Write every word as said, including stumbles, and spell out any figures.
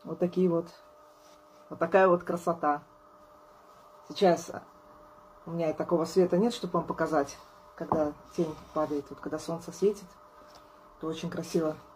Вот такие вот, вот такая вот красота. Сейчас у меня и такого света нет, чтобы вам показать, когда тень падает, вот когда солнце светит, то очень красиво.